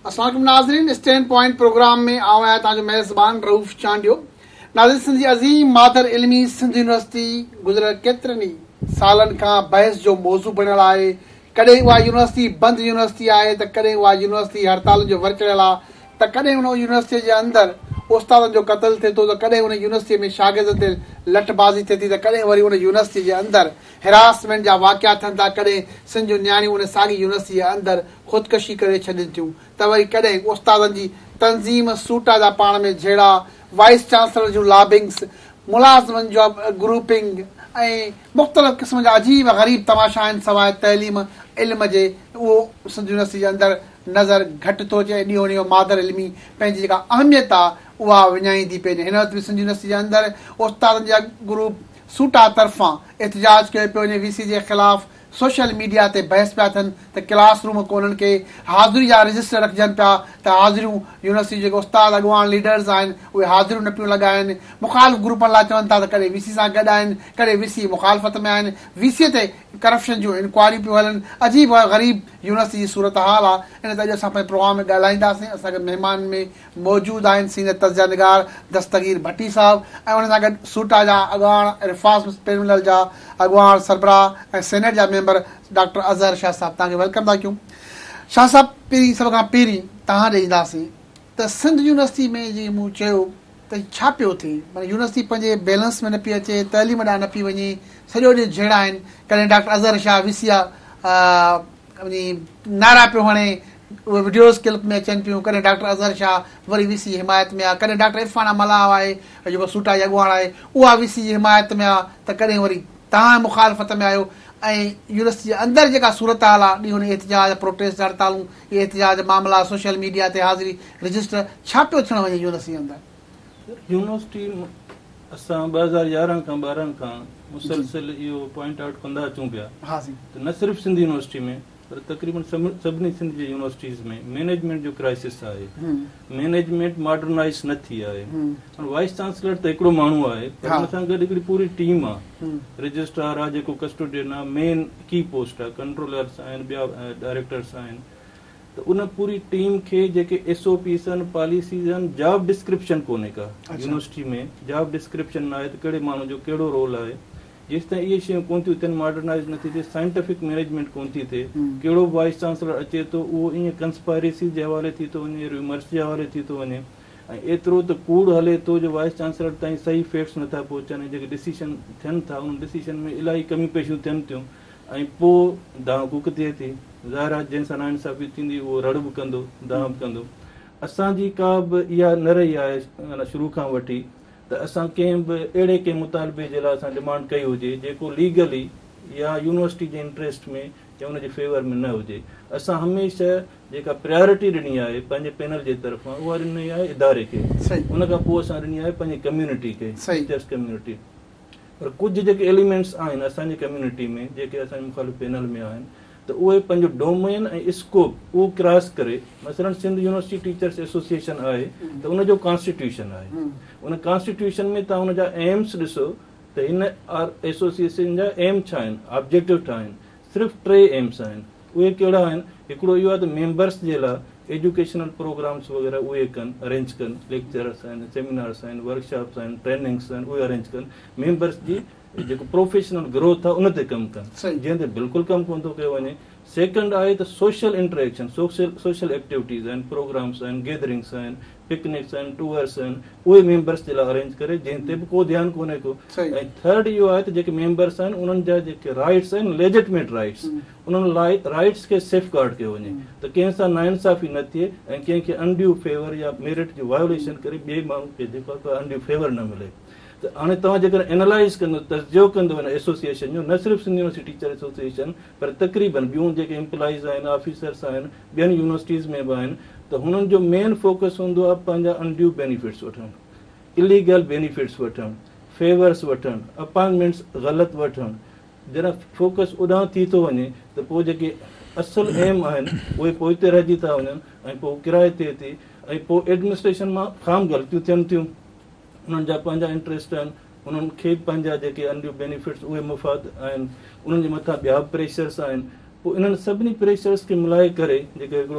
अस्सलाम वालेकुम नाज़रीन, स्टैंड पॉइंट प्रोग्राम में आऊं आहियां तव्हांजो मेज़बान रऊफ़ चांडियो। नाज़रीन, सिंध जी अज़ीम मादर इल्मी सिंध यूनिवर्सिटी गुज़िरियल केतिरनि ई सालनि खां बहस जो मौज़ू बणियल आहे। कॾहिं उहा यूनिवर्सिटी बंदि यूनिवर्सिटी आहे, त कॾहिं उहा यूनिवर्सिटी हड़ताल जो वर चढ़ियल आहे, त कॾहिं उन यूनिवर्सिटीअ जे अंदरि उस्तादनि जो क़त्ल थिए थो, त कॾहिं उन यूनिवर्सिटीअ में शागिर्दनि ते लठबाज़ी थिए थी, त कॾहिं वरी उन यूनिवर्सिटी जे अंदरि हिरासमेंट जा वाक़िया थियनि था, कॾहिं सिंध जूं नियाणियूं उन साॻी यूनिवर्सिटी जे अंदरि ख़ुदकशी करे छॾनि थियूं, त वरी कॾहिं उस्तादनि जी तंज़ीम सूटा जा पाण में झेड़ा, वाइस चांसलर जूं लॉबिंग्स, मुलाज़िमनि जो ग्रुपिंग ऐं मुख़्तलिफ़ क़िस्म जा अजीब ग़रीब तमाशा आहिनि सवाइ तइलीम इल्म जे। उहो सिंध यूनिवर्सिटी जे अंदरि नज़र घटि थो अचे। ॾींहों ॾींहुं मादर इल्मी पंहिंजी जेका अहमियत आहे उहा विञाईंदी पई। हिन वक़्तु बि सिंध यूनिवर्सिटी जे अंदरि उस्तादनि जा ग्रुप सूटा तरफ़ां एतिजाज कयो पियो वञे वीसी जे ख़िलाफ़। सोशल मीडिया ते बहस पिया थियनि त क्लास रूम को उन्हनि खे हाज़िरी जा रजिस्टर रखजनि पिया, त हाज़िरियूं यूनिवर्सिटी जेके उस्ताद अॻवान लीडर्स आहिनि उहे हाज़िरियूं न पियूं लॻाइनि। मुख़ालिफ़ ग्रुपनि लाइ चवनि था त कॾहिं वीसी सां गॾु आहिनि, कॾहिं वीसी मुख़ालिफ़त में आहिनि, वीसीअ ते करप्शन जूं इंक्वायरियूं पियूं हलनि। अजीब ग़रीब यूनिवर्सिटी जी सूरत हाल आहे। इन ते अॼु असां पंहिंजे प्रोग्राम में ॻाल्हाईंदासीं। असांखे महिमान में मौजूदु आहिनि सीनियर तज़िया निगार दस्तगीर भट्टी साहिबु ऐं उन सां गॾु सूटा जा अॻवान रिफ़ाज़ पैनल जा अॻवान सरबराह ऐं सेनेट जा मेंबर डॉक्टर अज़हर शाह साहिबु। तव्हांखे वेलकम था कयूं। शाह साहिबु, पहिरीं सभ खां पहिरीं तव्हां ॾे ईंदासीं त सिंध यूनिवर्सिटी में जीअं मूं चयो त छा पियो थिए, माना यूनिवर्सिटी पंहिंजे बैलेंस में न पई अचे, तइलीम ॾांहुं न पई वञे, सॼो ॾींहुं झेड़ा आहिनि। कॾहिं डॉक्टर अज़हर शाह वीसीआ नारा पियो हणे, उहे वीडियोज़ क्लिप में अचनि पियूं। कॾहिं डॉक्टर अज़हर शाह वरी वीसी जी हिमायत में आहे, कॾहिं डॉक्टर इरफान मलाह आहे जेको सूटा जी अॻुवान आहे उहा वीसी जी हिमायत में आहे, त कॾहिं वरी तव्हां मुख़ालिफ़त में आहियो। ऐं यूनिवर्सिटी जे अंदरि जेका सूरत हाल आहे, ॾींहों ॾींहुं एतिजाज, प्रोटेस्ट, हड़तालूं, इहे एतिजाज मामला, सोशल मीडिया ते हाज़िरी रजिस्टर, छा पियो थियणु वञे यूनिवर्सिटी जे अंदरि? यूनिवर्सिटी असां 2011 खां 12 खां मुसलसिल इहो पॉइंट आउट कंदा अचूं पिया त न सिर्फ़ु सिंध यूनिवर्सिटी में पर तक़रीबन सभिनी सिंध जी यूनिवर्सिटीज़ में मैनेजमेंट जो क्राइसिस आहे। मैनेजमेंट मॉडर्नाइज़ न थी आहे। वाइस चांसलर त हिकिड़ो माण्हू आहे, पर हुन सां गॾु हिकिड़ी पूरी टीम आहे। रजिस्ट्रार आहे जेको कस्टोडियन आहे, मेन की पोस्ट आहे, कंट्रोलर्स आहिनि, ॿिया डायरेक्टर्स आहिनि। त उन पूरी टीम खे जेके SOPs आहिनि, पॉलिसीज़ आहिनि, जॉब डिस्क्रिप्शन कोन्हे का यूनिवर्सिटी में। जॉब डिस्क्रिप्शन न आहे त कहिड़े माण्हू जो कहिड़ो रोल आहे। जेसि ताईं इहे शयूं कोन थियूं थियनि, मॉडर्नाइज़ नथी थिए, साइंटिफिक मैनेजमेंट कोन थी थिए, कहिड़ो वाइस चांसलर अचे थो उहो ईअं कंस्पायरेसी जे हवाले थी थो वञे, रिमर्स जे हवाले थी थो वञे, ऐं एतिरो त कूड़ हले थो जो वाइस चांसलर ताईं सही फैक्ट्स नथा पहुचनि। जेके डिसीशन थियनि था उन डिसीशन में इलाही कमी पेशियूं थियनि थियूं, ऐं पोइ दाव कूक थिए थी। ज़ाहिर आहे जंहिंसां नाइंसाफ़ी थींदी उहो रड़ बि कंदो, दाव बि कंदो। असांजी का बि इहा न रही आहे शुरू खां वठी त असां कंहिं बि अहिड़े कंहिं मुतालबे जे लाइ असां डिमांड कई हुजे जेको लीगली या यूनिवर्सिटी जे इंट्रस्ट में या उनजे फेवर में न हुजे। असां हमेशह जेका प्रायोरिटी ॾिनी आहे पंहिंजे पैनल जे तरफ़ां उहा ॾिनी आहे इदारे खे, उन खां पोइ असां ॾिनी आहे पंहिंजी कम्यूनिटी खे, टीचर्स कम्यूनिटी। पर कुझु जेके एलिमेंट्स आहिनि असांजी कम्यूनिटी में जेके असांजे मुख़ालिफ़ पैनल में आहिनि, त उहे पंहिंजो डोमेन ऐं स्कोप उहो क्रॉस करे, मसलन सिंध यूनिवर्सिटी टीचर्स एसोसिएशन आहे त उनजो कॉन्स्टिट्यूशन आहे। उन कॉन्स्टिट्यूशन में तव्हां हुनजा एम्स ॾिसो त हिन एसोसिएशन जा एम छा आहिनि, ऑब्जेक्टिव छा आहिनि। सिर्फ़ु 3 एम्स आहिनि। उहे कहिड़ा आहिनि? हिकिड़ो इहो आहे त मेंबर्स जे लाइ एजुकेशनल प्रोग्राम्स वग़ैरह उहे कनि, अरेंज कनि, लेक्चरर्स आहिनि, सेमिनार्स आहिनि, वर्कशॉप्स आहिनि, ट्रेनिंग्स आहिनि, उहे अरेंज कनि। मेंबर्स जी जेको प्रोफेशनल ग्रोथ आहे उन ते कमु कनि, जंहिं ते बिल्कुलु कमु कोन थो कयो वञे। सेकेंड आहे त सोशल इंटरेक्शन, सोशल एक्टिविटीज़ आहिनि, प्रोग्राम्स आहिनि, गैदरिंग्स आहिनि, पिकनिक्स आहिनि, टूअर्स आहिनि, उहे मेंबर्स जे लाइ अरेंज करे, जंहिं ते बि को ध्यानु कोन्हे को। ऐं थर्ड इहो आहे त जेके मेंबर्स आहिनि उन्हनि जा जेके राइट्स आहिनि, लेजिटमेट राइट्स, उन्हनि लाइ राइट्स खे सेफ गार्ड कयो वञे त कंहिंसां नाइंसाफ़ी न थिए ऐं कंहिंखे अनड्यू फेवर या मेरिट जो वायोलेशन करे ॿिए माण्हू खे जेको अनड्यू फेवर न मिले। त हाणे तव्हां जेकर एनालाइज़ कंदो, तर्जुमो कंदो हिन एसोसिएशन जो, न सिर्फ़ु सिंध यूनिवर्सिटी टीचर एसोसिएशन पर तक़रीबन ॿियूं जेके एम्प्लॉइज़ आहिनि, ऑफिसर्स आहिनि, ॿियनि यूनिवर्सिटीज़ में बि आहिनि, त हुननि जो मेन फोकस हूंदो आहे पंहिंजा अनड्यू बेनिफिट्स वठणु, इलीगल बेनिफिट्स वठणु, फेवर्स वठणु, अपॉइंटमेंट्स ग़लति वठणु। जॾहिं फोकस उॾां थी थो वञे त पोइ जेके असुलु एम आहिनि उहे पोइ हिते रहिजी था वञनि, ऐं पोइ किराए थिए थी, ऐं पोइ एडमिनिस्ट्रेशन मां खाम ग़लतियूं थियनि थियूं। उन्हनि जा पंहिंजा इंट्रस्ट आहिनि, उन्हनि खे पंहिंजा जेके अनड्यू बेनिफिट्स उहे मुफ़ाद आहिनि, उन्हनि जे मथां ॿिया प्रेशर्स आहिनि। पोइ इन्हनि सभिनी प्रेशर्स खे मिलाए करे जेके हिकिड़ो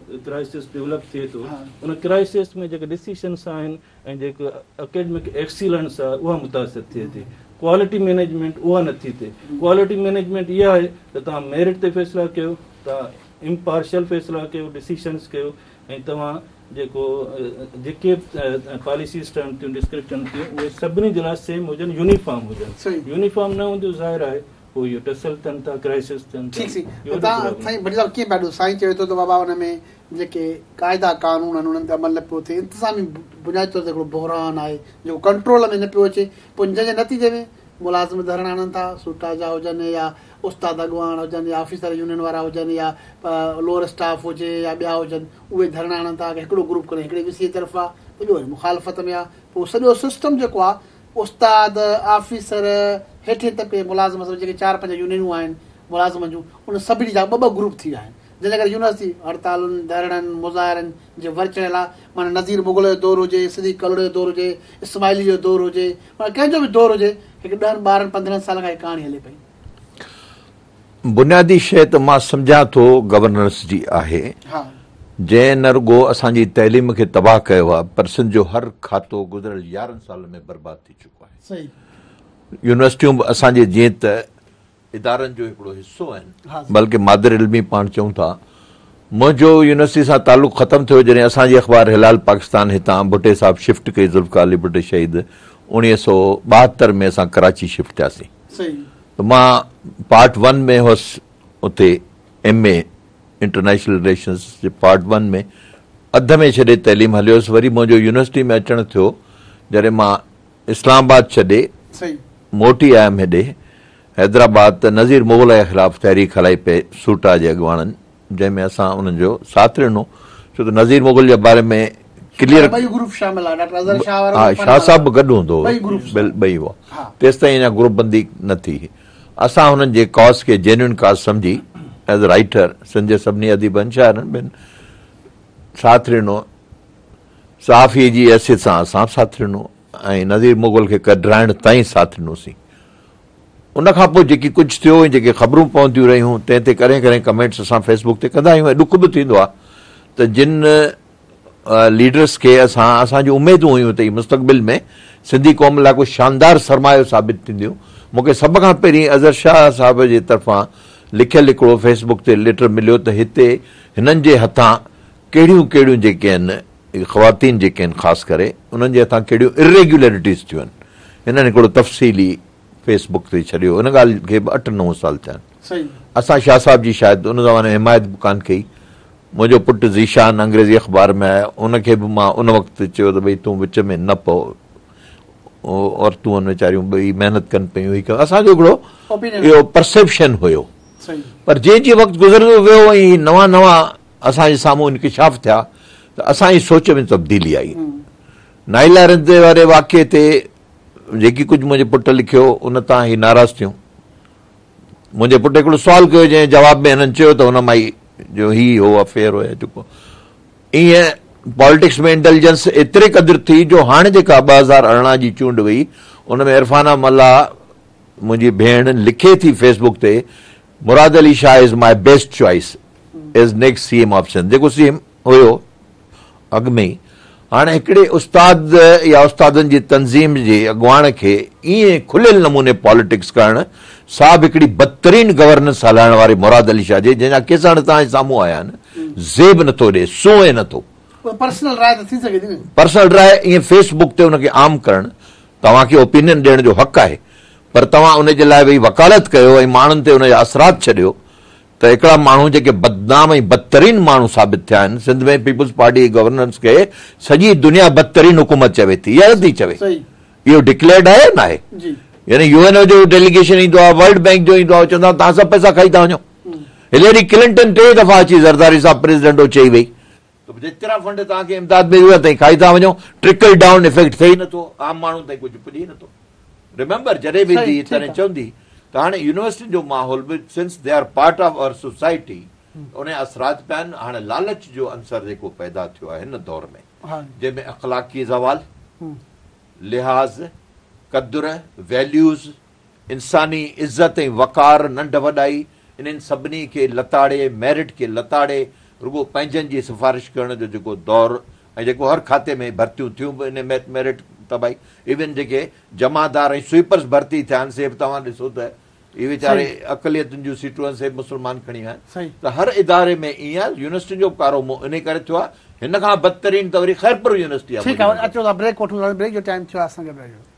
क्राइसिस डेवलप थिए थो उन क्राइसिस में जेके डिसीशन्स आहिनि ऐं जेके एकेडमिक एक्सीलेंस आहे उहा मुतासिर थिए थी क्वालिटी मैनेजमेंट उहा नथी थिए क्वालिटी मैनेजमेंट इहा आहे त तव्हां मेरिट ते फ़ैसिला कयो तव्हां इम्पार्शियल फ़ैसिला कयो डिसीशन्स कयो ऐं तव्हां जेको जेके पॉलिसीज़ ठहनि थियूं डिस्क्रिप्शन थियूं उहे सभिनी जे लाइ सेम हुजनि यूनिफॉर्म हुजनि यूनिफॉर्म न हूंदियूं ज़ाहिर आहे पोइ इहो टसल थियनि था क्राइसिस थियनि था साईं चए थो त बाबा हुन में जेके क़ाइदा कानून आहिनि उन्हनि ते अमल न पियो थिए इंतिज़ामी बुनियादी तौर ते हिकिड़ो बहिरान आहे जेको कंट्रोल में न पियो अचे पोइ जंहिंजे नतीजे में मुलाज़िम धरणा हणनि था सूटा जा हुजनि या उस्ताद अॻुवान हुजनि या ऑफिसर यूनियन वारा हुजनि या लोअर स्टाफ हुजे या ॿिया हुजनि उहे धरणा हणनि था की हिकिड़ो ग्रुप करे हिकिड़े विसीअ तरफ़ा त ॿियो मुखालफ़त में आहे पोइ सॼो सिस्टम जेको आहे उस्ताद ऑफिसर हेठि तबके मुलाज़िम जेके 4-5 यूनियनूं आहिनि मुलाज़िम जूं उन सभिनी जा ॿ ग्रुप थी विया आहिनि जंहिंजे करे यूनिवर्सिटी हड़तालुनि धरणनि मुज़ाहिरनि जे वर्चण लाइ माना नज़ीर मुग़ल जो दौरु हुजे सिद्दीक़ कलोड़े जो दौरु हुजे इस्माइली जो दौरु हुजे माना कंहिंजो बि दौरु हुजे हिकु 10-12-15 साल खां कहाणी हले पई बुनियादी शइ त मां सम्झां थो गवर्नेंस जी आहे जंहिं न रुगो असांजी तइलीम खे तबाह कयो आहे पर सिंध जो हर खातो गुज़िरियल 11 साल में बर्बाद थी चुको आहे यूनिवर्सिटियूं बि असांजे जीअं त इदारनि जो हिकिड़ो हिसो आहिनि बल्कि मादर इल्मी पाण चऊं था मुंहिंजो यूनिवर्सिटी सां तालुक़ु ख़तमु थियो जॾहिं असांजी अख़बार हिलाल पाकिस्तान हितां भुटे साहिब शिफ्ट कई ज़ुल्फ़िकार अली भुटे शहीद 1972 में असां कराची शिफ्ट थियासीं त मां पार्ट 1 में हुअसि उते MA इंटरनेशनल रिलेशन्स जे पार्ट 1 में अध में छॾे तइलीम हलियोसि वरी मुंहिंजो यूनिवर्सिटी में अचणु थियो जॾहिं मां इस्लामाबाद छॾे मोटी आयुमि हेॾे हैदराबाद त नज़ीर मुग़ल जे ख़िलाफ़ तहरीक हलाई पए सूटा जे अॻुवाणनि जंहिंमें असां उन्हनि जो साथ ॾिनो छो त नज़ीर मुग़ल जे बारे में क्लियर हा शाह साहब बि गॾु हूंदो ॿई हुआ तेसि ताईं अञा ग्रुप बंदी न थी असां हुननि जे कॉज़ खे जेन्युइन कॉज़ सम्झी एज़ अ राइटर सिंध जे सभिनी अदीबनि शाइरनि ॿिनि साथ ॾिनो सहाफ़ी जी हैसियत सां असां साथ ॾिनो ऐं नज़ीर मुग़ल खे कढाइण ताईं साथ ॾिनोसीं उन खां पोइ जेकी कुझु थियो ऐं जेके ख़बरूं पवंदियूं रहियूं तंहिं ते करे कमेंट्स असां फेसबुक ते कंदा आहियूं ऐं ॾुख बि थींदो आहे त जिन लीडर्स खे असांजूं उमेदूं हुयूं त मुस्तक़बिल में सिंधी क़ौम लाइ कुझु शानदार सरमायो साबित थींदियूं मूंखे सभ खां पहिरीं अज़हर शाह साहिब जे तरफ़ां लिखियलु हिकिड़ो फेसबुक ते लेटर मिलियो त हिते हिननि जे हथां कहिड़ियूं जेके आहिनि ख़वातीन जेके आहिनि ख़ासि करे उन्हनि जे हथां कहिड़ियूं इरेग्युलरिटीज़ थियूं आहिनि हिननि हिकिड़ो तफ़सीली फेसबुक ते छॾियो हुन ॻाल्हि खे बि 8-9 साल थिया आहिनि असां शाह साहिब जी शायदि उन ज़माने हिमायत बि कान कई मुंहिंजो पुटु ज़ीशान अंग्रेज़ी अख़बार में आयो उनखे बि मां उन वक़्तु चयो त भई तूं विच में न पओ औरतूं वीचारियूं ॿई महिनत कनि पियूं असांजो हिकिड़ो इहो परसेप्शन हुयो पर जीअं वक़्तु गुज़रंदो वियो ऐं नवां असांजे साम्हूं इंकिशाफ़ थिया त असांजी सोच में तब्दीली आई नाइला रिंदे वारे वाक़िए ते जेकी कुझु मुंहिंजे पुटु लिखियो उन तां ई नाराज़ थियूं मुंहिंजे पुटु हिकिड़ो सुवालु कयो जंहिं जवाब में हिननि चयो त हुन मां ई जो हो अफेयर हुया जेको ईअं पॉलिटिक्स में इंटेलिजेंस एतिरे क़दुरु थी जो हाणे जेका 2018 जी चूंड हुई उन में इरफाना मल्ला मुंहिंजी भेण लिखे थी फेसबुक ते Murad Ali Shah is my best choice as next CM option जेको CM हुयो अॻु में ई हाणे हिकिड़े उस्ताद या उस्तादनि जी तंज़ीम जे अॻुवाण खे ईअं खुलियल नमूने पॉलिटिक्स करणु साहिबु हिकिड़ी बदतरीन गवर्नेंस हलाइण वारे मुराद अली शाह जे जंहिंजा केस हाणे तव्हांजे साम्हूं आया आहिनि ज़ेब नथो ॾे सूंह नथो पर्सनल राय ईअं फेसबुक ते हुनखे आम करणु तव्हांखे ओपिनियन ॾियण जो हक़ आहे पर तव्हां उन जे लाइ भई वकालत कयो ऐं माण्हुनि ते हुनजा असरात छॾियो त हिकिड़ा माण्हू जेके बदनाम ऐं बदतरीन माण्हू साबित थिया आहिनि सिंध में पीपुल्स पार्टी गवर्नेंस खे सॼी दुनिया बदतरीन हुकूमत चवे थी या नथी चवे इहो डिक्लेयर्ड आहे न आहे यानी UN जो डेलीगेशन ईंदो आहे वर्ल्ड बैंक जो ईंदो आहे चवंदा तव्हां सभु पैसा खाई था वञो हिलेरी क्लिंटन 3 दफ़ा अची ज़रदारी साहब प्रेसिडेंट चई वई जेतिरा फंड तव्हांखे इमदाद में ताईं खाई था वञो ट्रिकल डाउन इफेक्ट थिए ई नथो आम माण्हू ताईं कुझु पुॼे नथो रिमेंबर जॾहिं बि तॾहिं चवंदी त हाणे यूनिवर्सिटी जो माहौल बि since they are part of our society उन असरात पिया आहिनि हाणे लालच जो अंसर जेको पैदा थियो आहे हिन दौर में जंहिंमें अख़लाक़ी ज़वाल लिहाज़ क़दुर वैल्यूज़ इंसानी इज़त ऐं वक़ार नंढ वॾाई इन्हनि सभिनी खे लताड़े मेरिट खे लताड़े रुगो पंहिंजनि जी सिफारिश करण जो जेको दौरु ऐं जेको हर खाते में भर्तियूं थियूं बि इन मेरिट तबाही इवन जेके जमादार ऐं स्वीपर्स भर्ती थिया आहिनि से बि तव्हां ॾिसो त इहे वीचारे अक़लियतुनि जूं सीटूं आहिनि से मुस्लमान खणी विया आहिनि त हर इदारे में ईअं यूनिवर्सिटी जो कारो इन करे थियो आहे हिन खां बदतरीन त वरी ख़ैरपुर यूनिवर्सिटी आहे ठीकु आहे अचो था ब्रेक वठूं ब्रेक जो टाइम थियो आहे असांखे ब्रेक जो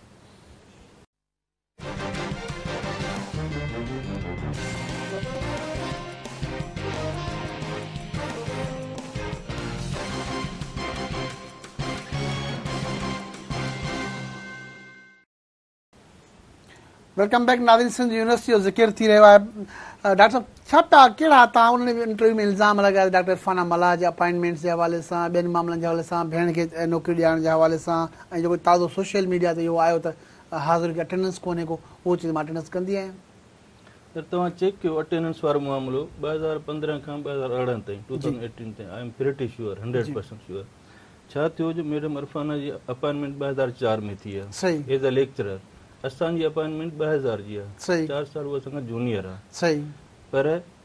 वेलकम बैक नादिन सिंध यूनिवर्सिटी जो ज़िक्र थी रहियो आहे डॉक्टर साहब छा पिया कहिड़ा तव्हां उन इंटरव्यू में इल्ज़ाम लॻाया डॉक्टर इरफाना मल्हार जे अपॉइंटमेंट्स जे हवाले सां ॿियनि मामलनि जे हवाले सां भेण खे नौकिरी ॾियारण जे हवाले सां ऐं जेको ताज़ो सोशल मीडिया ते इहो आयो त हाज़िर खे अटेंडेंस कोन्हे को उहो चीज़ मां अटेंडेंस कंदी आहियां त तव्हां चेक कयो अटेंडेंस वारो मामिलो 2015 खां 2018 ताईं 2018 ताईं I am pretty sure 100% sure छा थियो जो मैडम इरफाना जी अपॉइंटमेंट 2004 में थी आहे एज़ अ लेक्चरर असांजी अपॉइंटमेंट 2000 जी आहे 4 साल उहा असांखां जूनियर आहे सही पर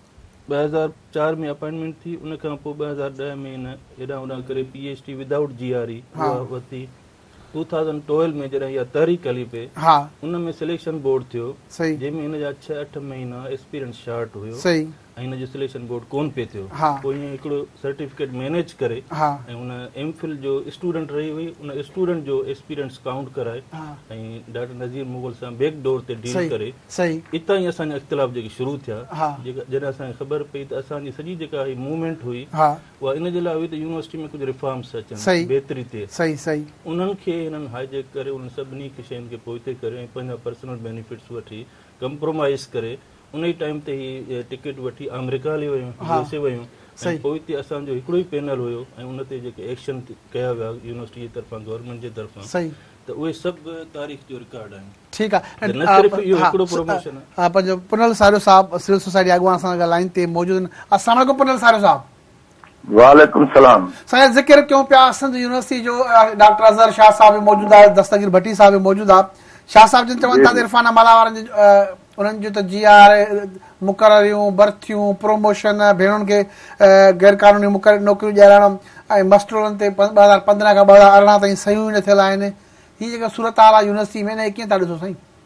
2004 में अपॉइंटमेंट थी उन खां पोइ 2010 में इन हेॾां होॾां करे PhD विदाउट GRE उहा वरिती 2012 में जॾहिं इहा तहरीक हली पे उन में सिलेक्शन बोर्ड थियो जंहिंमें हिन जा 6-8 महीना एक्सपीरियंस शार्ट हुयो ऐं हिन जो सिलेक्शन बोर्ड कोन पियो थियो पोइ ईअं हिकिड़ो सर्टिफिकेट मैनेज करे ऐं उन MPhil जो स्टूडेंट रही हुई उन स्टूडेंट जो एक्सपीरियंस काउंट कराए ऐं डॉक्टर नज़ीर मुगल सां बैक डोर ते डील करे इतां ई असांजा इख़्तिलाफ़ जेके शुरू थिया जॾहिं असांखे ख़बर पई त असांजी सॼी जेका मूवमेंट हुई उहा इन जे लाइ हुई त यूनिवर्सिटी में कुझु रिफॉर्म्स अचनि बहितरी थिए उन्हनि खे हिननि हाईजेक करे उन सभिनी शयुनि खे पोइ करे ऐं पंहिंजा पर्सनल बेनिफिट्स वठी कंप्रोमाइज़ करे उन ई टाइम ते ही टिकट वठी अमेरिका हली वियूं USA वियूं पोइ हिते असांजो हिकिड़ो ई पैनल हुयो ऐं उन ते जेके एक्शन कया विया यूनिवर्सिटी जे तरफ़ां गवर्नमेंट जे तरफ़ां त उहे सभु तारीख़ जो रिकॉर्ड आहिनि ठीकु आहे न सिर्फ़ इहो हिकिड़ो प्रमोशन आहे पंहिंजो पुनल सारियो साहब सिविल सोसाइटी अॻुवान सां लाइन ते मौजूदु आहिनि अस्सलाम वालेकुम पुनल सारियो साहब वालेकुम सलाम साईं ज़िक्र कयूं पिया सिंध यूनिवर्सिटी जो डॉक्टर अज़हर शाह साहब बि मौजूदु आहे दस्तगीर भट्टी साहब बि मौजूदु आहे शाह साहब जिन चवनि था त इरफाना मल्हार वारनि जी उन्हनि जूं त GR मुक़ररियूं बर्थियूं प्रोमोशन भेणुनि खे गैर क़ानूनी नौकरियूं ॾियारण ऐं मस्टरनि ते 2015 खां 2018 ताईं सयूं न थियल आहिनि हीअ जेका सूरत हाल आहे यूनिवर्सिटी में न कीअं था ॾिसो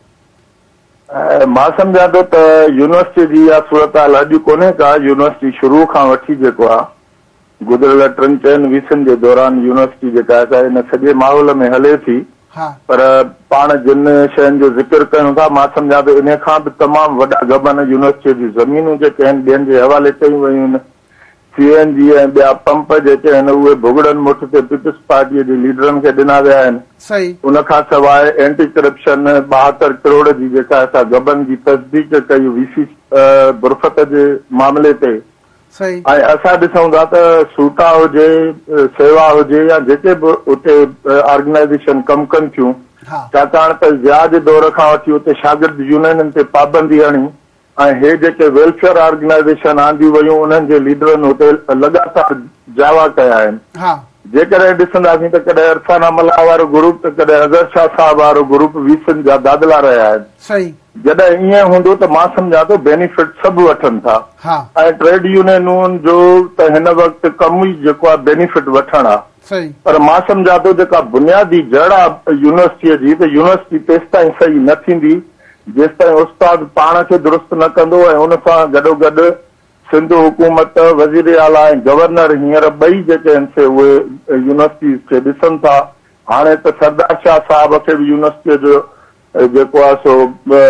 साईं मां सम्झां थो त यूनिवर्सिटी जी इहा सूरत हाल अॼु कोन्हे का यूनिवर्सिटी शुरू खां वठी जेको आहे गुज़िरियल 3-4 वीसनि जे दौरान यूनिवर्सिटी जेका आहे हिन सॼे माहौल में हले थी पर पाण जिन शयुनि जो ज़िक्र कयूं था मां सम्झां थो इन खां बि तमामु वॾा गबन यूनिवर्सिटी जी ज़मीनूं जेके आहिनि ॿियनि जे हवाले कयूं वयूं आहिनि CNG ऐं ॿिया पंप जेके आहिनि उहे भुगड़नि मुठ ते पीपल्स पार्टीअ जे लीडरनि खे ॾिना विया आहिनि उन खां सवाइ एंटी करप्शन 72 करोड़ जी जेका असां गबन जी तस्दीक कई VC बुरफत जे मामले ते ऐं असां ॾिसूं था त सूटा हुजे सेवा हुजे या जेके बि उते ऑर्गेनाइज़ेशन कमु कनि थियूं छाकाणि त व्याज दौर खां वठी उते शागिर्द यूनियननि ते पाबंदी हणी ऐं हे जेके वेलफेयर ऑर्गेनाइज़ेशन आंदियूं वयूं उन्हनि जे लीडरनि हुते लॻातार जावा कया आहिनि जेकॾहिं ॾिसंदासीं त कॾहिं इरफाना मल्हार वारो ग्रुप त कॾहिं अज़हर शाह साहब वारो ग्रुप वीसनि जा दादला रहिया आहिनि जॾहिं ईअं हूंदो त मां सम्झां थो बेनिफिट सभु वठनि था ऐं ट्रेड यूनियनुनि जो त हिन वक़्तु कम ई जेको आहे बेनिफिट वठणु आहे पर मां सम्झां थो जेका बुनियादी जड़ आहे यूनिवर्सिटीअ जी त यूनिवर्सिटी तेसि ताईं सही न थींदी जेसि ताईं उस्ताद पाण खे दुरुस्त न कंदो ऐं हुन सां गॾोगॾु सिंध हुकूमत वज़ीर आला ऐं गवर्नर हींअर ॿई जेके आहिनि से उहे यूनिवर्सिटी खे ॾिसनि था हाणे त सरदार शाह साहब खे बि यूनिवर्सिटीअ जो जेको आहे सो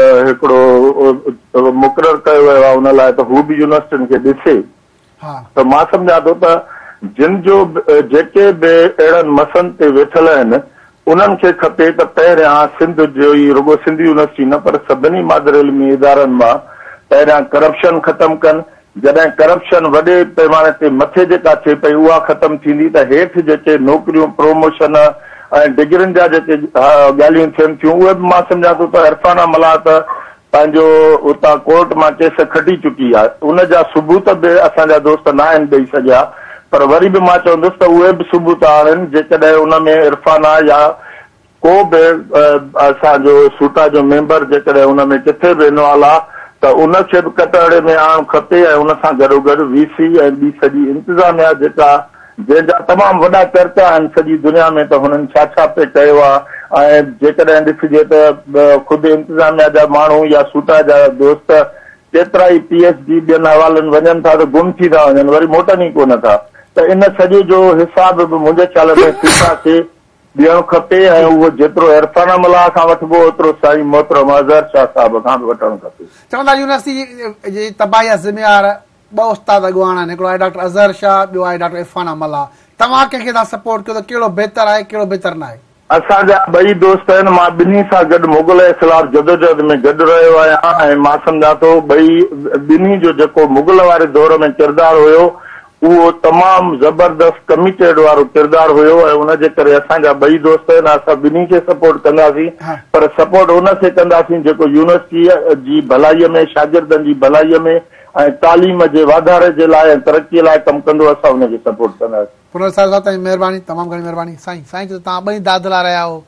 हिकिड़ो मुक़ररु कयो वियो आहे हुन लाइ त हू बि यूनिवर्सिटियुनि खे ॾिसे त मां सम्झां थो त जिन जो जेके बि अहिड़नि मसनि ते वेठल आहिनि उन्हनि खे खपे त पहिरियां सिंध जो ई रुगो सिंध यूनिवर्सिटी न पर सभिनी मादर इल्मी इदारनि मां पहिरियां करप्शन ख़तमु कनि जॾहिं करप्शन वॾे पैमाने ते मथे जेका थिए पई उहा ख़तमु थींदी त हेठि जेके नौकरियूं प्रोमोशन ऐं डिग्रियुनि जा जेके ॻाल्हियूं थियनि थियूं उहे बि मां सम्झां थो त इरफाना मल्हार त पंहिंजो उतां कोर्ट मां केस खटी चुकी आहे उन जा सबूत बि असांजा दोस्त न आहिनि ॾेई सघिया पर वरी बि मां चवंदुसि त उहे बि सबूत आणनि जेकॾहिं उन में इरफाना या को बि असांजो सूटा जो मेंबर जेकॾहिं उन में किथे बि इन्वॉल्व आहे त उनखे बि कटहरे में आणणु खपे ऐं उन सां गॾोगॾु VC ऐं ॿी सॼी इंतिज़ामिया जेका जंहिंजा तमामु वॾा चर्चा आहिनि सॼी दुनिया में त हुननि छा छा पे कयो आहे ऐं जेकॾहिं ॾिसिजे त ख़ुदि इंतिज़ामिया जा माण्हू या सूटा जा दोस्त केतिरा ई PhD ॿियनि हवालनि वञनि था त गुम थी था वञनि, वरी मोटनि ई कोन था। त इन सॼे जो हिसाब बि मुंहिंजे ख़्याल में सूटा खे ॾियणु खपे ऐं उहो जेतिरो इरफान मल्लाह खां वठिबो ओतिरो साईं मोहतरम अज़हर शाह साहिब खां बि वठणु खपे। चवंदा यूनिवर्सिटी जी तबाही ज़िम्मेवार ॿ उस्ताद अॻुवान आहिनि, हिकिड़ो आहे डॉक्टर अज़हर शाह, ॿियो आहे डॉक्टर इरफान मल्लाह। तव्हां कंहिंखे था सपोर्ट कयो त कहिड़ो बहितर आहे कहिड़ो बहितर न आहे? असांजा ॿई दोस्त आहिनि, मां ॿिन्ही सां गॾु मुग़ल जे ख़िलाफ़ जदोजहद में गॾु रहियो आहियां ऐं मां सम्झां थो ॿिन्ही जो जेको मुग़ल वारे दौर में किरदारु हुयो उहो तमामु ज़बरदस्त कमिटेड वारो किरदारु हुयो ऐं उनजे करे असांजा ॿई दोस्त आहिनि। असां ॿिन्ही खे सपोर्ट कंदासीं, पर सपोर्ट उनखे कंदासीं जेको यूनिवर्सिटीअ जी भलाईअ में, शागिर्दनि जी भलाईअ में ऐं तालीम जे वाधारे जे लाइ ऐं तरक़ीअ लाइ कमु कंदो, असां हुनखे सपोर्ट कंदासीं। पुनर साहिब तव्हांजी महिरबानी, तमामु घणी महिरबानी। साईं तव्हां ॿई दादला रहिया हो।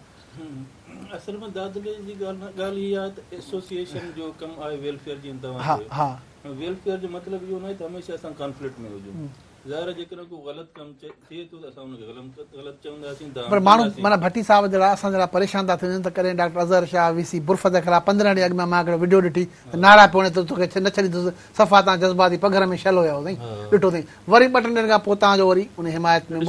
असल में दादले जी ॻाल्हि इहा आहे त एसोसिएशन जो कमु आहे वेलफेयर जी। तव्हां वेलफेयर जो मतिलबु इहो न आहे त हमेशह असां कॉन्फ्लिक्ट में हुजूं। ज़ाहिर आहे जेकॾहिं को ग़लति कमु थिए थो त असां हुनखे ग़लति चवंदासीं। पर माण्हू माना भट्टी साहिब जहिड़ा असां जहिड़ा परेशान था थियनि त कॾहिं डॉक्टर अज़हर शाह VC बुर्फ़ जे ख़िलाफ़ 15 ॾींहं अॻु में मां हिकिड़ो वीडियो ॾिठी त नारा पियो त तोखे न छॾींदुसि, सफ़ा तव्हां जज़्बाती पघर में शल हुया साईं, ॾिठो अथई। वरी 2 ॾींहंनि खां पोइ तव्हांजो वरी उन हिमायत में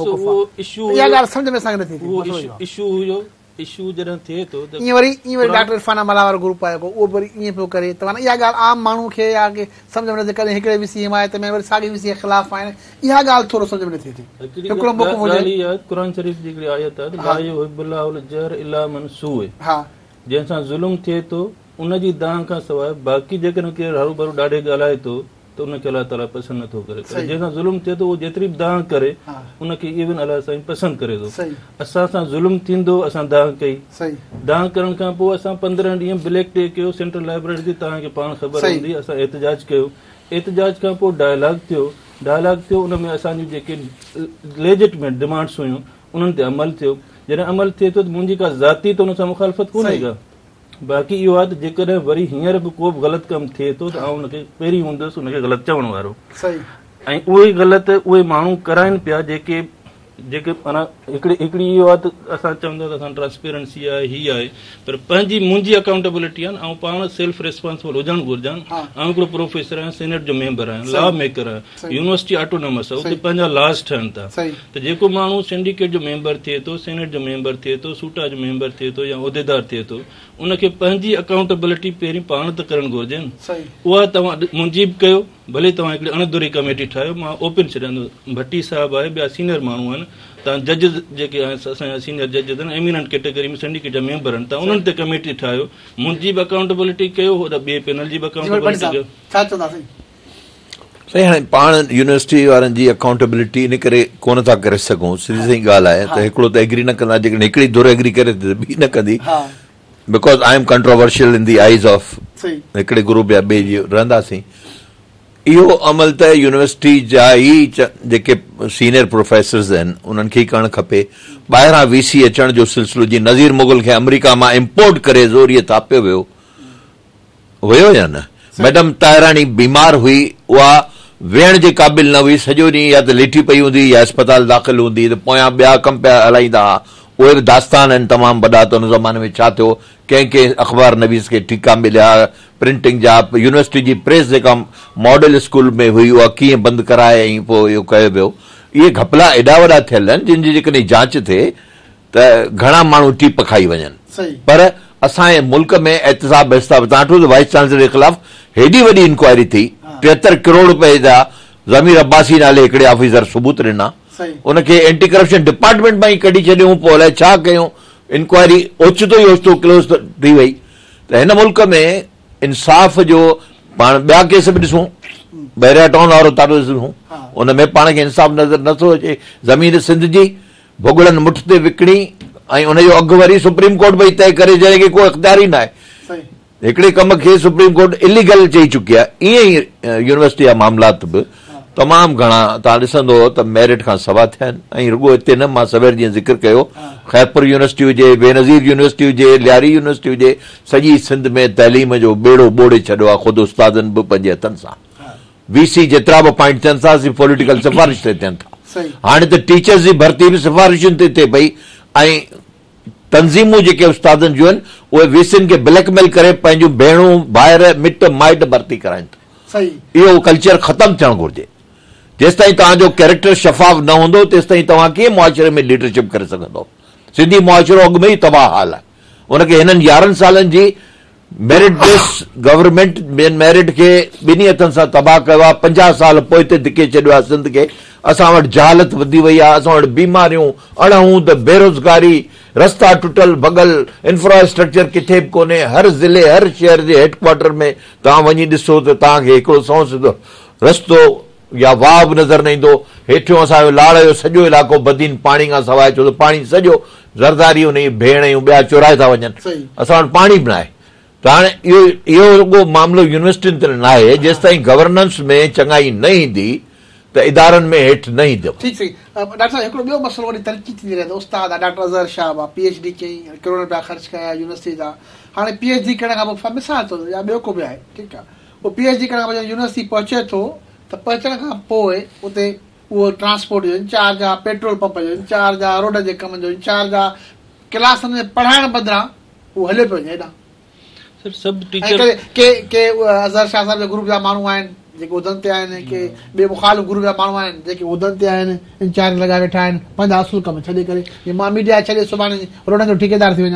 इहा ॻाल्हि सम्झ में असांखे नथी अचे। इशू हुयो इशू जॾहिं थिए थो त ईअं वरी डॉक्टर इरफान मल्लाह वारो ग्रुप आयो उहो वरी ईअं पियो करे। त माना इहा ॻाल्हि आम माण्हू खे या सम्झ में नथी कॾहिं हिकिड़े VC हिमायत में वरी साॻी VC जे ख़िलाफ़ आहिनि, इहा ॻाल्हि थोरो सम्झ में नथी अचे। हिकिड़ो मौक़ो हुजे क़ुरान शरीफ़ जी हिकिड़ी आयत आहे ला युहिब्बुल्लाहुल जहर इल्ला मन सूअ, जंहिंसां ज़ुल्म थिए थो उनजी दांह खां सवाइ बाक़ी जेकॾहिं केरु हरू भरू ॾाढे ॻाल्हाए थो त उनखे अलाह ताला पसंदि नथो करे। जंहिंसां ज़ुल्म थिए थो उहो जेतिरी बि दांह करे उनखे इवन अलाह साईं पसंदि करे थो। असां सां ज़ुल्म थींदो, असां दांह कई, दांह करण खां पोइ असां 15 ॾींहं ब्लैक डे कयो सेंट्रल लाइब्रेरी जी, तव्हांखे पाण ख़बर हूंदी। असां एहतजाज कयो, एहतजाज खां पोइ डायलॉग थियो, उन में असांजूं जेके लेजिटमेट डिमांड्स हुयूं उन्हनि ते अमल थियो। जॾहिं अमल थिए थो त मुंहिंजी का ज़ाती त उन सां मुखालफ़त कोन्हे का। बाक़ी इहो आहे त जेकॾहिं वरी हींअर बि को बि ग़लति कमु थिए थो त आउं हुनखे पहिरीं हूंदुसि हुनखे ग़लति चवण वारो। ऐं उहे ग़लति उहे माण्हू कराइनि पिया जेके माना हिकिड़ी इहो आहे त असां चवंदा त असां ट्रांसपेरेंसी आहे, हीअ आहे, पर मुंहिंजी अकाउंटेबिलिटी आहे ऐं पाण सेल्फ रिस्पॉन्सिबल हुजणु घुरिजनि। ऐं हिकिड़ो प्रोफेसर आहियां, सेनेट जो मेंबर आहियां, लॉ मेकर आहियां, यूनिवर्सिटी ऑटोनॉमस आहे, उते पंहिंजा लॉस ठहनि था। त जेको माण्हू सिंडिकेट जो मेंबर थिए थो, सेनेट जो मेंबर थिए थो, सूटा जो मेंबर थिए थो या उहिदेदार थिए थो, उनखे पंहिंजी अकाउंटेबिलिटी पहिरीं पाण त करणु घुरिजे। उहा तव्हां मुंहिंजी बि कयो, भले तव्हां हिकिड़ी अणधुरी कमेटी ठाहियो, मां ओपन छॾींदुसि। भट्टी साहिब आहे, ॿिया सीनियर माण्हू आहिनि, तव्हां जज जेके आहिनि असांजा सीनियर जज आहिनि, एमिनेंट कैटेगरी में सिंडिकेट जा मेंबर आहिनि, तव्हां उन्हनि ते कमेटी ठाहियो, मुंहिंजी बि अकाउंटेबिलिटी कयो, ॿिए पैनल जी बि अकाउंटेबिलिटी कयो। साईं हाणे पाण यूनिवर्सिटी वारनि जी अकाउंटेबिलिटी इन करे कोन था करे सघूं। सिधी सही ॻाल्हि आहे त हिकिड़ो त एग्री न कंदा, जेकॾहिं हिकिड़ी धुर एग्री करे त ॿी न कंदी, बिकॉज़ आई एम कंट्रोवर्शियल इन दी आइज़ ऑफ हिकिड़े ग्रुप या ॿिए जी रहंदासीं। इहो अमल त यूनिवर्सिटी जा ई जेके सीनियर प्रोफेसर्स आहिनि उन्हनि खे ई करणु खपे। ॿाहिरां VC अचण जो सिलसिलो जीअं नज़ीर मुग़ल खे अमेरिका मां इम्पोर्ट करे ज़ोरीअ थापियो वियो हुयो या न? मैडम ताहिरानी बीमार हुई, उहा वेहण जे क़ाबिल न हुई, सॼो ॾींहुं या त लेटी पई हूंदी या अस्पताल दाख़िल हूंदी, त पोयां ॿिया कम पिया हलाईंदा हुआ। उहे बि दास्तान आहिनि तमामु वॾा त हुन ज़माने में छा थियो, कंहिं कंहिं अख़बार नवीस खे ठीका मिलिया, प्रिंटिंग जा, यूनिवर्सिटी जी प्रेस जेका मॉडल स्कूल में हुई उहा कीअं बंदि कराए ऐं पोइ इहो कयो वियो। इहे घपला एॾा वॾा थियल आहिनि जिन जी जेकॾहिं जांच थिए त घणा माण्हू टीप खाई वञनि। पर असांजे मुल्क में एहतिसाब बेहतिसाब तव्हां ॾिठो त वाइस चांसलर जे ख़िलाफ़ हेॾी वॾी इंक्वायरी थी, 73 करोड़ रुपए जा ज़मीर अब्बासी नाले हिकिड़े ऑफिसर सबूत ॾिना, उनखे एंटी करप्शन डिपार्टमेंट मां ई कढी छॾियूं, पोइ अलाए छा कयूं, इंक्वायरी ओचितो ई ओचितो क्लोज थी वई। त हिन मुल्क में इंसाफ़ जो पाण ॿिया केस बि ॾिसूं, बहरिया टाउन वारो तारो ॾिसूं, उन में पाण खे इंसाफ़ नज़र नथो अचे। ज़मीन सिंध जी भुॻड़नि मुठ ते विकिणी ऐं उनजो अघु वरी सुप्रीम कोर्ट भई तइ करे, जंहिंखे को इख़्तियार ई न आहे। हिकिड़े कम खे सुप्रीम कोर्ट इलीगल चई चुकी आहे। ईअं ई यूनिवर्सिटी जा मामलात बि तमामु घणा तव्हां ॾिसंदो त मेरिट खां सवा थिया आहिनि। ऐं रुॻो हिते न, मां सवेर जीअं ज़िक्र कयो, ख़ैरपुर यूनिवर्सिटी हुजे, बेनज़ीर यूनिवर्सिटी हुजे, लियारी यूनिवर्सिटी हुजे, सॼी सिंध में तइलीम जो ॿेड़ो ॿोड़े छॾियो आहे ख़ुदि उस्तादनि बि पंहिंजे हथनि सां। VC जेतिरा बि पॉइंट थियनि था पॉलिटिकल सिफारिश ते थियनि था। हाणे त टीचर्स जी भर्ती बि सिफारिशुनि ते थिए पई ऐं तंज़ीमूं जेके उस्तादनि जूं आहिनि उहे VCनि खे ब्लैकमेल करे पंहिंजूं भेणूं भाइर मिट माइट भर्ती कराइनि था। इहो कल्चर ख़तमु थियणु घुरिजे। जेसिताईं तव्हांजो कैरेक्टर शफ़ाफ़ न हूंदो तेसिताईं तव्हां कीअं मुआशिरे में लीडरशिप करे सघंदो। सिंधी मुआशिरो अॻु में ई तबाह हाल आहे। उनखे हिननि 11 सालनि जी मेरिट बेस गवर्नमेंट मेरिट खे ॿिन्ही हथनि सां तबाह कयो आहे। 50 साल पोइ ते धिके छॾियो आहे सिंध खे। असां वटि जहालत वधी वई आहे, असां वटि बीमारियूं, अणहूंद, बेरोज़गारी, रस्ता टुटल भॻल, इंफ्रास्ट्रक्चर किथे बि कोन्हे। हर ज़िले हर शहर जे हेडक्वार्टर में तव्हां वञी ॾिसो त तव्हांखे हिकिड़ो सौ सिधो रस्तो या वाह बि नज़र न ईंदो। हेठियों असांजो लाड़ जो सॼो इलाइक़ो बदीन पाणी खां सवाइ, छो त पाणी सॼो ज़रदारी उन जी भेण ऐं ॿिया चुराए था वञनि। असां वटि पाणी बि न आहे। त हाणे इहो रुॻो मामिलो यूनिवर्सिटियुनि ते न आहे। जेसिताईं गवर्नेंस में चङाई न ईंदी त इदारनि में हेठि न ईंदो। डॉक्टर साहब हिकिड़ो ॿियो मसइलो वरी तरक़ी थींदी रहे। उस्ताद डॉक्टर अज़हर शाह PhD कई, करोड़ रुपया ख़र्च कया यूनिवर्सिटी जा। हाणे PhD करण खां पोइ मिसाल थो या ॿियो को बि आहे, ठीकु आहे, उहो PhD करण खां पोइ यूनिवर्सिटी पहुचे थो त पहुचण खां पोइ उते उहो ट्रांसपोर्ट जो इंचार्ज आहे, पेट्रोल पंप जो इंचार्ज आहे, रोड जे कम जो इंचार्ज आहे, क्लासनि में पढ़ाइण बदिरां उहो हले पियो वञे हेॾां। के अज़हर शाह साहिब जे ग्रुप जा माण्हू आहिनि जेके उदन ते आहिनि, के ॿिए मुखालिफ़ ग्रुप जा माण्हू आहिनि जेके उदन ते आहिनि, इंचार्ज लॻाए वेठा आहिनि पंहिंजा असुल कम छॾे करे। मां मीडिया छॾे सुभाणे रोडनि जो ठेकेदार थी वञा।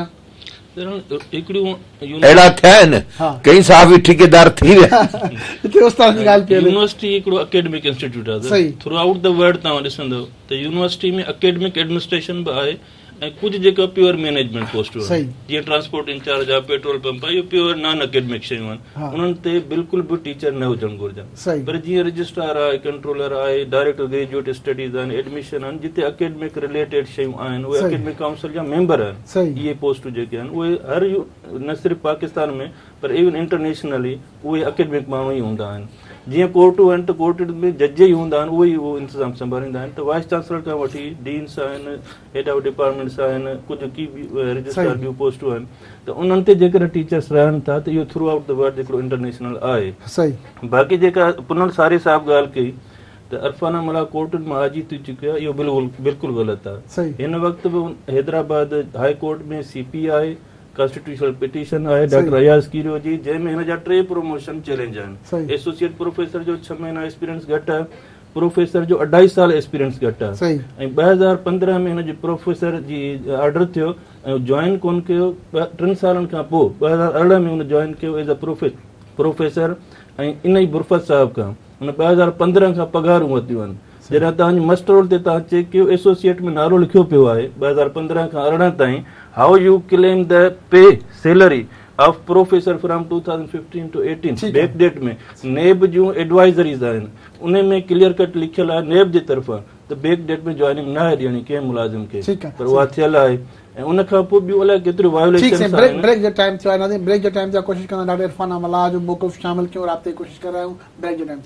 अहिड़ा थिया आहिनि, कई साहब बि ठेकेदार थी विया। यूनिवर्सिटी हिकिड़ो अकेडमिक इंस्टीट्यूट आहे। थ्रू आउट द वर्ल्ड तव्हां ॾिसंदो त यूनिवर्सिटी में अकेडमिक एडमिनिस्ट्रेशन बि आहे ऐं कुझु जेका प्योर मैनेजमेंट पोस्टूं आहिनि, जीअं ट्रांसपोर्ट इंचार्ज आहे, पेट्रोल पंप आहे, इहो प्योर नॉन अकेडमिक शयूं आहिनि। उन्हनि ते बिल्कुलु बि टीचर न हुजणु घुरिजनि। पर जीअं रजिस्ट्रार आहे, कंट्रोलर आहे, डायरेक्टर ग्रेजुएट स्टडीज़ आहिनि, एडमिशन आहिनि, जिते अकेडमिक रिलेटेड शयूं आहिनि, उहे अकेडमिक काउंसिल जा मेंबर आहिनि। इहे पोस्टूं जेके आहिनि उहे हर न सिर्फ़ु पाकिस्तान में पर इवन इंटरनेशनली उहे अकेडमिक माण्हू ई हूंदा आहिनि। जीअं कोर्टूं आहिनि त कोर्ट में जज ई हूंदा आहिनि, उहे ई उहो इंतज़ाम संभालींदा आहिनि। त वाइस चांसलर खां वठी डीन्स आहिनि, हेड ऑफ डिपार्टमेंट्स आहिनि, कुझु की रजिस्ट्रार ॿियूं पोस्टूं आहिनि, त उन्हनि ते जेकर टीचर्स रहनि था त इहो थ्रू आउट द वर्ल्ड हिकिड़ो इंटरनेशनल आहे। बाक़ी जेका पुनल सारी साहिब ॻाल्हि कई त अरफाना मला कोर्टुनि मां हाजी थी चुकियो आहे, इहो बिल्कुलु ग़लति आहे। हिन वक़्तु बि हैदराबाद हाई कोर्ट में CP आहे, कॉन्स्टिट्यूशनल पिटीशन आहे डॉक्टर अयाज़ कीरो जी, जंहिंमें हिन जा 3 प्रमोशन चैलेंज आहिनि। एसोसिएट प्रोफेसर जो 6 महीना एक्सपीरियंस घटि आहे, प्रोफेसर जो 2.5 साल एक्सपीरियंस घटि आहे। ऐं 2015 में हिन जो प्रोफेसर जी ऑर्डर थियो ऐं जॉइन कोन कयो। 3 सालनि खां पोइ 2018 में हुन जॉइन कयो एज़ अ प्रोफेसर। ऐं इन ई बुरफत साहिब खां हुन 2015 खां पघारूं वरितियूं आहिनि। जॾहिं तव्हांजी मस्ट रोल ते तव्हां चेक कयो एसोसिएट में नालो लिखियो पियो आहे 2015 खां 18 ताईं। How you claim the pay salary of professor from 2015 to 18 back date में नेब जूं एडवाइजरीज़ आहिनि, उन में क्लियर कट लिखियल आहे नेब जे तरफ़ां त बैक डेट में जॉइनिंग न आहे ॾियणी कंहिं मुलाज़िम खे, पर उहा थियल आहे। ऐं उन खां पोइ ॿियूं अलाए केतिरियूं वायोलेशन। ब्रेक जो टाइम थियो आहे, ब्रेक जो टाइम कोशिशि कंदा डॉक्टर इरफाना मल्लाह जो मौक़िफ़ शामिल कयूं, राब्ते जी कोशिशि करायूं। ब्रेक जो टाइम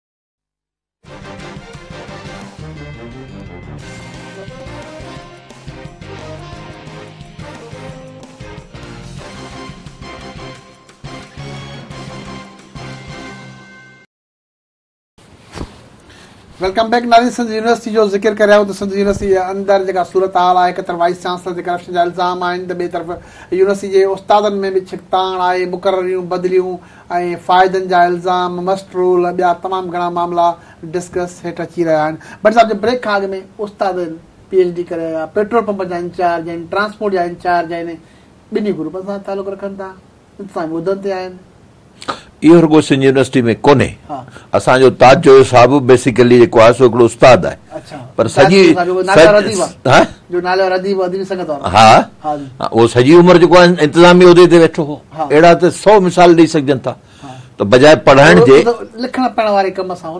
वेलकम बैक। नाज़रीन, सिंध यूनिवर्सिटी जो ज़िक्र कर रहा हूं तो सिंध यूनिवर्सिटी जे अंदर जेका सूरत हाल आहे, एक तरफ़ वाइस चांसलर जे करप्शन जा इल्ज़ाम आहिनि त ॿिए तरफ़ यूनिवर्सिटी जे उस्तादनि में बि छिकताण आहे, मुक़ररियूं बदिलियूं ऐं फ़ाइदनि जा इल्ज़ाम, मस्ट रोल, ॿिया तमामु घणा मामला डिस्कस हेठि अची रहिया आहिनि। बट साहिब, ब्रेक खां अॻु में उस्तादनि PhD करे या पेट्रोल पंप जा इंचार्ज आहिनि, ट्रांसपोर्ट जा इंचार्ज आहिनि, ॿिन्ही ग्रुपनि सां तालुक़ रखनि था, इंतज़ामी उहिदनि ते आहिनि। इहो रुॻो सिंध यूनिवर्सिटी में कोन्हे। असांजो ताज जो साहिबु बेसिकली जेको आहे सो हिकिड़ो उस्ताद आहे, पर सॼी उहो सॼी उमिरि जेको आहे इंतज़ामी उहिदे ते वेठो हो। अहिड़ा त 100 मिसाल ॾेई सघजनि था। त बजाए पढ़ाइण जे लिखण पढ़ण वारे कम सां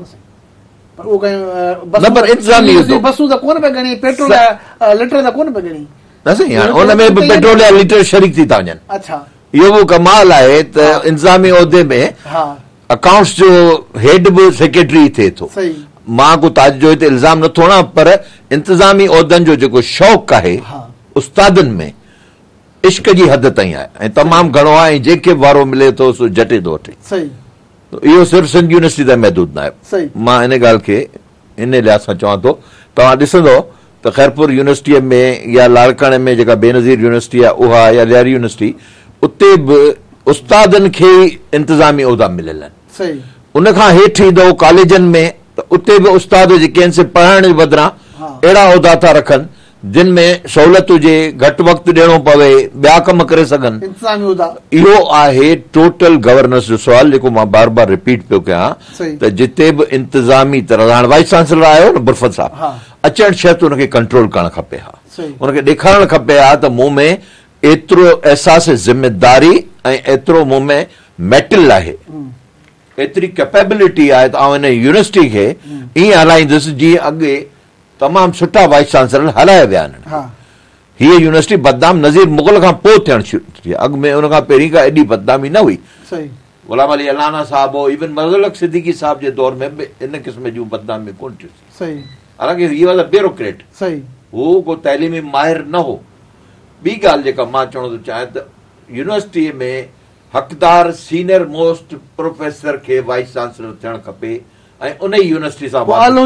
बसूं त कोन पिया ॻणी, पेट्रोल लीटर त कोन पिया ॻणी, न साईं, हुन में बि पेट्रोल जा लीटर शरीक थी था वञनि। अच्छा, इहो बि कमाल आहे त इंतज़ामी उहिदे में अकाउंट्स जो हेड बि सेक्रेटरी थिए थो मां को ताज जो हिते इल्ज़ाम नथो हणां, पर इंतिज़ामी उहिदनि जो जेको शौक़ु आहे उस्तादनि में इश्क जी हद ताईं आहे ऐं तमामु घणो आहे, ऐं जंहिंखे वारो मिले थो सो जटे थो वठे। इहो सिर्फ़ु सिंध यूनिवर्सिटी ताईं महदूद न आहे। मां इन ॻाल्हि खे इन लिहाज़ सां चवां थो, तव्हां ॾिसंदो त ख़ैरपुर यूनिवर्सिटीअ में या लाड़काणे में जेका बेनज़ीर यूनिवर्सिटी आहे उहा या लियारी यूनिवर्सिटी, उते बि उस्तादनि खे इंतिज़ामी उहिदा मिलियल आहिनि। उनखां हेठि ईंदो कॉलेजनि में त उते बि उस्ताद जेके आहिनि से पढ़ाइण जे बदिरां अहिड़ा उहिदा था रखनि जिन में सहूलियत हुजे, घटि वक़्तु ॾियणो पवे, ॿिया कम करे सघनि। इहो आहे टोटल गवर्नेंस जो सुवाल जेको मां बार बार रिपीट पियो कयां त जिते बि इंतिज़ामी तरह, हाणे वाइस चांसलर आयो न बुरफत साहब, अचण शर्त हुनखे कंट्रोल करणु खपे हा, हुनखे ॾेखारणु खपे हा त मूं में एतिरो अहसास ज़िमेदारी ऐं एतिरो मूं में मेटल आहे, एतिरी कैपेबिलिटी आहे त आउं हिन यूनिवर्सिटी खे ईअं हलाईंदुसि जीअं अॻे तमामु सुठा वाइस चांसलर हलाए विया आहिनि। हीअ यूनिवर्सिटी बदनाम नज़ीर मुग़ल खां पोइ थियणु शुरू थी, अॻु में हुन खां पहिरीं खां एॾी बदनामी न हुई। गुलाम अली अलाना साहब हो, इवन मज़लक सिद्दीकी साहब जे दौर में बि इन क़िस्म जूं बदनामी कोन थियूं। हालांकि ही वॉज अ ब्यूरोक्रेट, हू को तइलीमी माहिर न हो। ॿी ॻाल्हि जेका मां चवणो थो चाहियां त यूनिवर्सिटीअ में हक़दार सीनियर मोस्ट प्रोफेसर खे वाइस चांसलर थियणु खपे ऐं उन ई यूनिवर्सिटी सां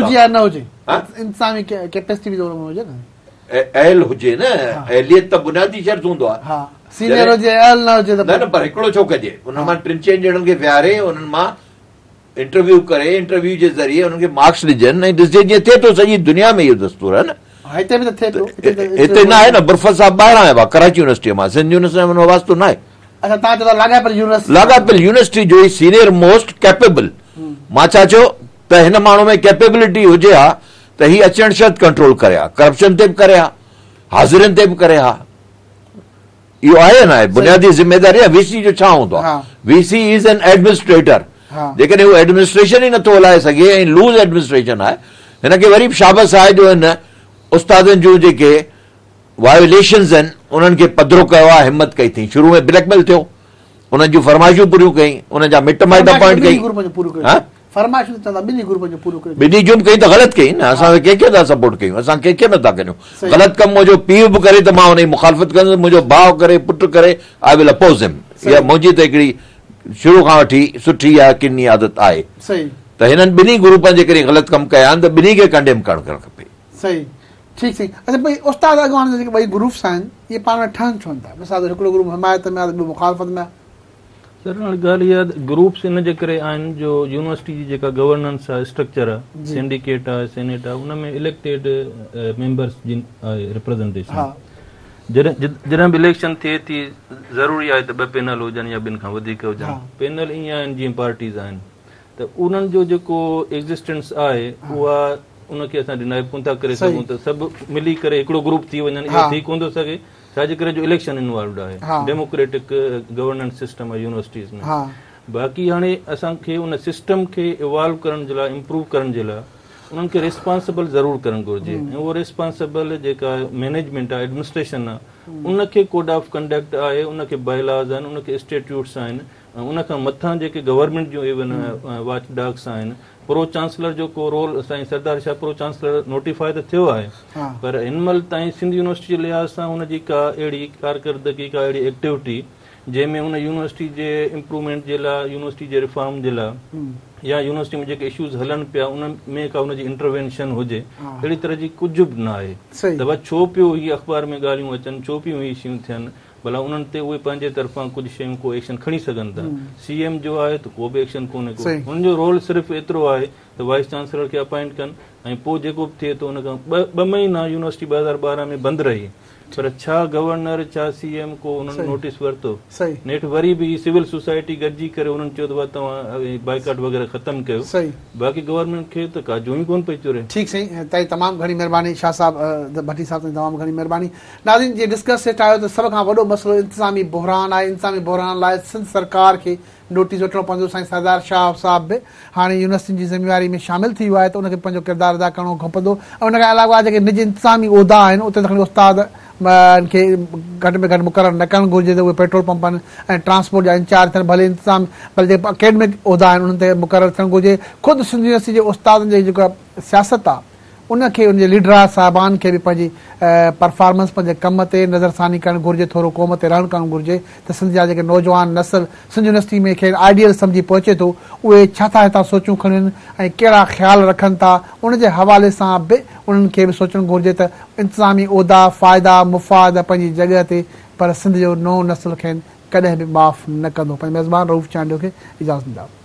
अहल हुजे न, अहलियत त बुनियादी शर्त हूंदो आहे। न पर हिकिड़ो छो कजे, उन मां 3-4 ॼणनि खे विहारे उन्हनि मां इंटरव्यू करे, इंटरव्यू जे ज़रिए उन्हनि खे मार्क्स ॾिजनि ऐं ॾिसजे जीअं थिए थो सॼी दुनिया में इहो दस्तूर आहे न। हिते न आहे न, बुरफत साहब ॿाहिरां आया हुआ कराची यूनिवर्सिटीअ मां, सिंध यूनिवर्सिटी में वास्तो न आहे। लाॻापियल यूनिवर्सिटी जो सीनियर मोस्ट कैपेबल, मां छा चयो त हिन माण्हू में कैपेबिलिटी हुजे हा त ही अचण शर्त कंट्रोल करे हा, करप्शन ते बि करे हा, हाज़िरनि ते बि करे हा। इहो आहे न आहे बुनियादी ज़िमेदारी आहे। वीसी जो छा हूंदो आहे, वीसी इज़ एन एडमिनिस्ट्रेटर, जेकॾहिं उहो एडमिनिस्ट्रेशन ई नथो हलाए सघे ऐं लूज़ एडमिनिस्ट्रेशन आहे, हिनखे वरी बि शाबस आहे जो हिन उस्तादनि जूं जेके वायोलेशन्स आहिनि उन्हनि खे पधरो कयो आहे, हिमत कई अथई। शुरू में ब्लैकमेल थियो, उन्हनि जूं फरमाइशूं पूरियूं कई, उन्हनि जा मिट माइट अपॉइंट कई, ॿिन्ही जूं कई त ग़लति कई न। असां कंहिंखे था सपोर्ट कयूं, असां कंहिंखे नथा कयूं। ग़लति कमु मुंहिंजो पीउ बि करे त मां हुनजी मुखालफ़त कंदुसि, मुंहिंजो भाउ करे, पुटु करे, आई विल अपोज़ हिम। इहा मुंहिंजी त हिकिड़ी शुरू खां वठी सुठी या किनी आदत आहे त हिननि ॿिन्ही ग्रुपनि जे करे ग़लति कमु कया आहिनि त ॿिन्ही खे कंडेम करणु खपे। सही, ठीकु सही। अच्छा भई उस्ताद अॻवान जेके ॿई ग्रुप्स आहिनि इहे पाण में ठहनि छो था? मिसाल हिकिड़ो ग्रुप हिमायत में आहे, ॿियो मुखालफ़त में आहे। सर ॻाल्हि इहा ग्रुप्स इन जे करे आहिनि जो यूनिवर्सिटी जी जेका गवर्नेंस आहे, स्ट्रक्चर आहे, सिंडिकेट आहे, सेनेट आहे, उन में इलेक्टेड मेंबर्स जी आहे रिप्रेज़ेंटेशन। जॾहिं बि इलेक्शन थिए थी ज़रूरी आहे त 2 पैनल हुजनि या 2 खां वधीक हुजनि। पैनल ईअं आहिनि जीअं पार्टीज़ आहिनि त उन्हनि जो जेको एग्ज़िस्टेंस आहे उहा उनखे असां डिनाइ कोन था करे सघूं त सभु मिली करे हिकिड़ो ग्रुप थी वञनि, इहो थी कोन थो सघे। छाजे करे जो इलेक्शन इन्वॉल्वड आहे, डेमोक्रेटिक गवर्नेंस सिस्टम आहे यूनिवर्सिटीज़ में। बाक़ी हाणे असांखे उन सिस्टम खे इवॉल्व करण जे लाइ, इम्प्रूव करण जे लाइ उन्हनि खे रिस्पॉन्सिबल ज़रूरु करणु घुरिजे ऐं उहो रिस्पॉन्सिबल जेका मैनेजमेंट आहे, एडमिनिस्ट्रेशन आहे, उनखे कोड ऑफ कंडक्ट आहे, उनखे बायलॉज़ आहिनि, उनखे स्टेट्यूट्स आहिनि, ऐं उनखां मथां जेके गवर्नमेंट जूं इवन वॉच डॉग्स आहिनि। प्रो चांसलर जो को role Sain Sardar Shah pro chancellor notify त थियो आहे, पर हिन महिल ताईं सिंध यूनिवर्सिटी जे लिहाज़ सां हुनजी का अहिड़ी कारकर्दगी, का अहिड़ी एक्टिविटी जंहिंमें हुन यूनिवर्सिटी जे इम्प्रूवमेंट जे लाइ, यूनिवर्सिटी जे रिफॉर्म जे लाइ या यूनिवर्सिटी में जेके इश्यूज़ हलनि पिया उन में का हुनजी इंटरवेंशन हुजे, अहिड़ी तरह जी कुझु बि न आहे। त बसि छो पियो हीअ अख़बार में ॻाल्हियूं अचनि, छो पियूं हीअ शयूं थियनि, भला उन्हनि ते उहे पंहिंजे तरफ़ां कुझु शयूं को एक्शन खणी सघनि था। CM जो आहे त को बि एक्शन कोन्हे को, हुनजो रोल सिर्फ़ु एतिरो आहे त वाइस चांसलर खे अपॉइंट कनि ऐं पोइ जेको बि थिए थो उनखां 2 महीना यूनिवर्सिटी 2012 में बंदि रही, पर छा गवर्नर छा CM को उन्हनि नोटिस वरितो? नेठि वरी बि सिविल सोसाइटी गॾिजी करे उन्हनि चयो त तव्हां बाइकाट वग़ैरह ख़तमु कयो। बाक़ी गवर्नमेंट खे त का जो ई कोन पई चुरे। ठीकु सही, तव्हां तमामु घणी महिरबानी शाह साहब, भट्टी साहब तमामु घणी महिरबानी। नाज़रीन, जीअं डिस्कस सेट आयो त सभ खां वॾो मसइलो इंतिज़ामी बहिरान आहे। इंतिज़ामी बहिरान लाइ सिंध सरकार खे नोटिस वठिणो पवंदो। साईं सरदार शाह साहब बि हाणे यूनिवर्सिटी जी ज़िम्मेवारी में शामिल थी वियो आहे त उनखे पंहिंजो किरदारु अदा करिणो खपंदो। ऐं उन खां अलावा जेके निजी इंतिज़ामी उहिदा आहिनि उते त खणी उस्ताद खे घटि में घटि मुक़ररु न करणु घुरिजे त उहे पेट्रोल पंपनि ऐं ट्रांसपोर्ट जा इंचार्ज थियनि, भले इंतिज़ाम भले जेके अकेडमिक उहिदा आहिनि उन्हनि ते मुक़ररु थियणु घुरिजे। ख़ुदि सिंध यूनिवर्सिटी जे उस्तादनि जी जेका सियासत आहे उनखे उनजे लीडर साहिबान खे बि पंहिंजी परफॉर्मेंस पंहिंजे कम ते नज़रसानी करणु घुरिजे, थोरो क़ौम ते रहणु करणु घुरिजे त सिंध जा जेके नौजवान नसल सिंध यूनिवर्सिटी में खे आइडियल सम्झी पहुचे थो उहे छा था हितां सोचूं खणनि ऐं कहिड़ा ख़्याल रखनि था, उनजे हवाले सां बि उन्हनि खे बि सोचणु घुरिजे त इंतिज़ामी उहिदा फ़ाइदा मुफ़ाद पंहिंजी जॻह ते, पर सिंध जो नओं नसल खे कॾहिं बि माफ़ न कंदो। पंहिंजे मेज़बान रऊफ़ चांडियो खे इजाज़त ॾियो।